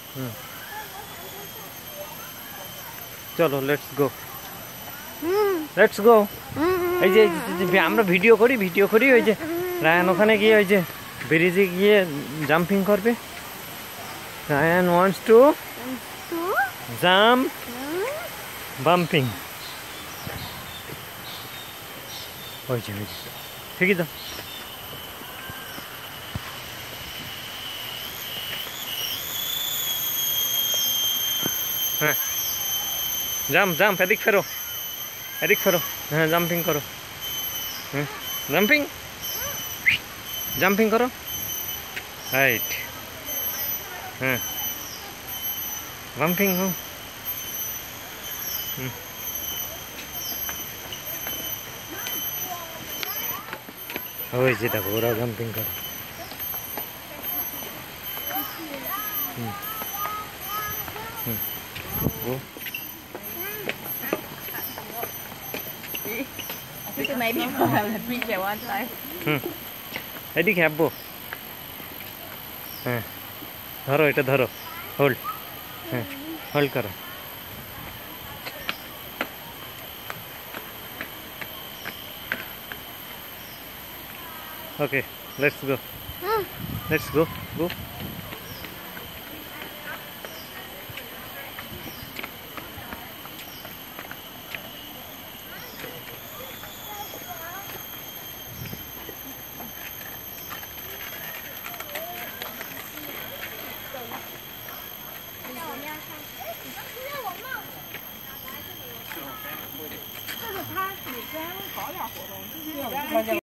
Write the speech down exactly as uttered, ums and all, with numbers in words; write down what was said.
হুম চলো let's go let's go এই যে এই যে আমরা ভিডিও করি ভিডিও করি ওই যে রায়ান ওখানে গিয়ে ওই যে ব্রিজে গিয়ে জাম্পিং করবে Ryan wants to jump bumping ওই যে ওই যে ঠিকই তো হ্যাঁ জাম্প জাম্প এদিক ফেরো এদিক ফেরো হ্যাঁ জাম্পিং করো হ্যাঁ জাম্পিং জাম্পিং করো রাইট হ্যাঁ জাম্পিং হুম হুম ওই যে দেখো ওরা জাম্পিং করে হুম হুম ও I think maybe we'll have a beach at one time. হুম এদিকে আব্বু হ্যাঁ ধরো এটা ধরো হোল্ড হ্যাঁ হোল্ড করো okay let's go let's go go